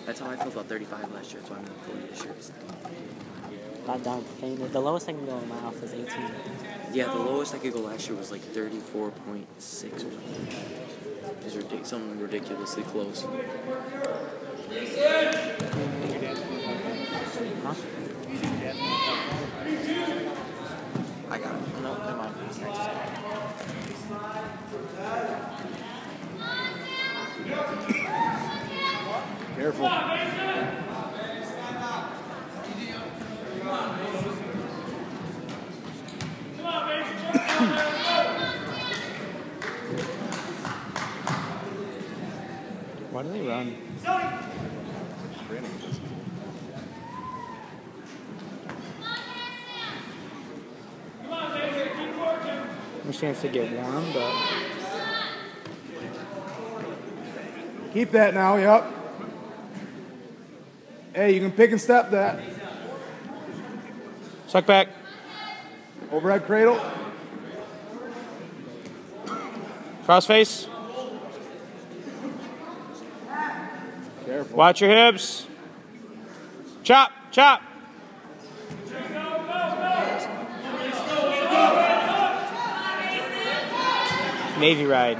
That's how I felt about 35 last year. That's why I'm at 40 this year. Got down to fainted. The lowest I can go in my office is 18. Yeah, the lowest I could go last year was like 34.6 or something. It was ridiculous, something ridiculously close. Huh? I got it. No, never mind. Careful. Why do they run? No chance to get warm, but Keep that now, yep. Hey, you can pick and step that. suck back. Overhead cradle. Cross face. Careful. Watch your hips. Chop, chop. Navy ride.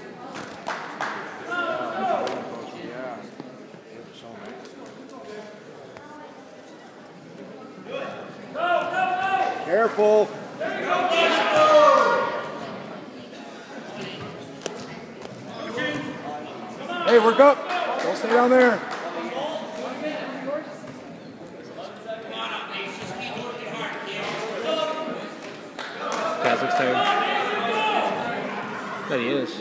Careful. Hey, work up. Don't stay down there. Kaz looks tired. Bet he is.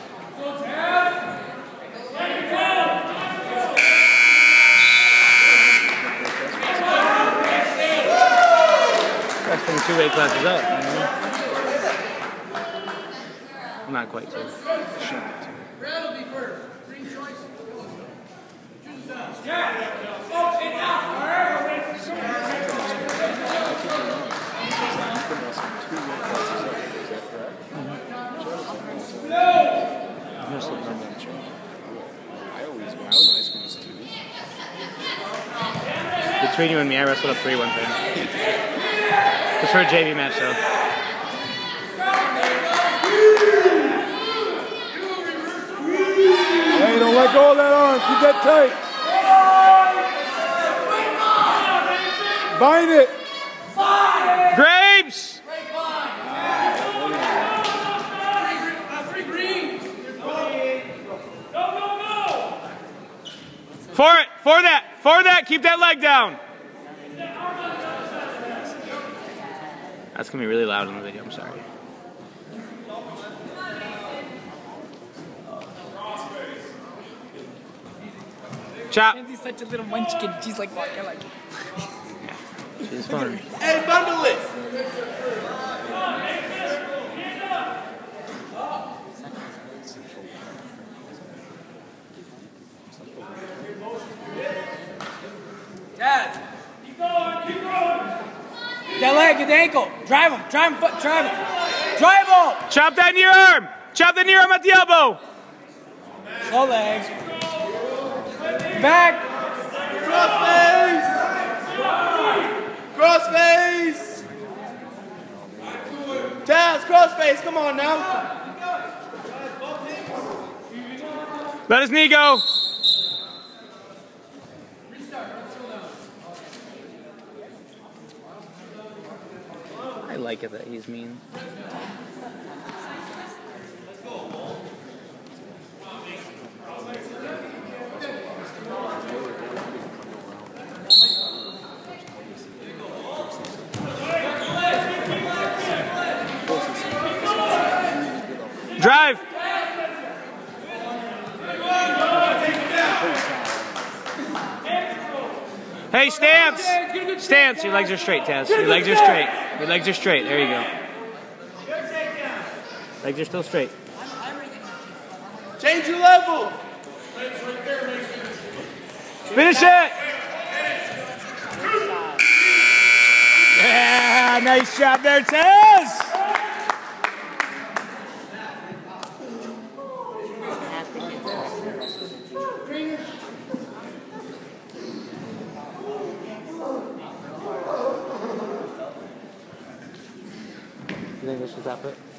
That's been 2 weight classes up. You know? Not quite 2. Between you and me, I wrestled up 3 one time. Just for a JV match, though. Hey, don't let go of that arm. Keep that tight. Bind it. Grapes! For it! For that! For that! Keep that leg down! That's gonna be really loud in the video, I'm sorry. Chop! He's such a little munchkin. She's like, fuck, I like it. She's fun. Hey, bundle it! Dad. Keep going, keep going. That leg, get the ankle. Drive him, drive him, drive him. Drive him! Chop that near arm! Chop the near arm at the elbow! Slow legs. Back. Cross face! Taz, cross face, come on now. Let his knee go! I like it that he's mean. Drive! Hey, stance! Stance, your legs are straight, Taz. Your legs are straight. Your legs are straight. There you go. Legs are still straight. Change your level. Finish it! Yeah, nice job there, Taz! You think it's just that foot?